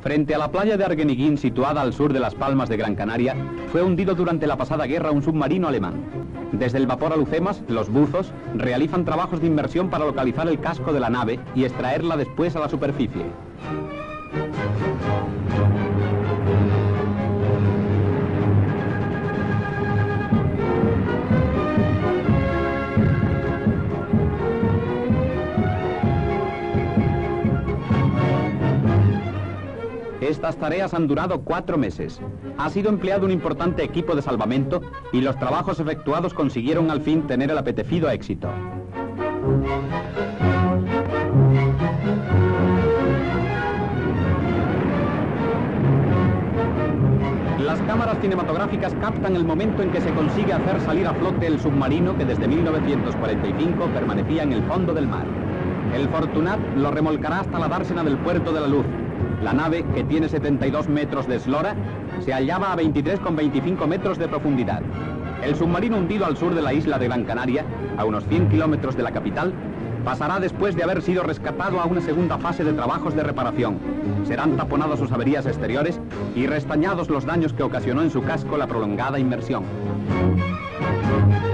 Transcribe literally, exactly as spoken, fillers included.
Frente a la playa de Arguineguín, situada al sur de las Palmas de Gran Canaria, fue hundido durante la pasada guerra un submarino alemán. Desde el vapor Alucemas, los buzos realizan trabajos de inmersión para localizar el casco de la nave y extraerla después a la superficie. Estas tareas han durado cuatro meses. Ha sido empleado un importante equipo de salvamento y los trabajos efectuados consiguieron al fin tener el apetecido éxito. Las cámaras cinematográficas captan el momento en que se consigue hacer salir a flote el submarino que desde mil novecientos cuarenta y cinco permanecía en el fondo del mar. El Fortunat lo remolcará hasta la dársena del Puerto de la Luz. La nave, que tiene setenta y dos metros de eslora, se hallaba a veintitrés coma veinticinco metros de profundidad. El submarino hundido al sur de la isla de Gran Canaria, a unos cien kilómetros de la capital, pasará después de haber sido rescatado a una segunda fase de trabajos de reparación. Serán taponados sus averías exteriores y restañados los daños que ocasionó en su casco la prolongada inmersión.